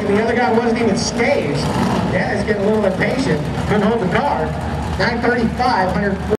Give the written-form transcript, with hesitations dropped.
and the other guy wasn't even staged. Yeah, he's getting a little impatient. Couldn't hold the car. 935, 140.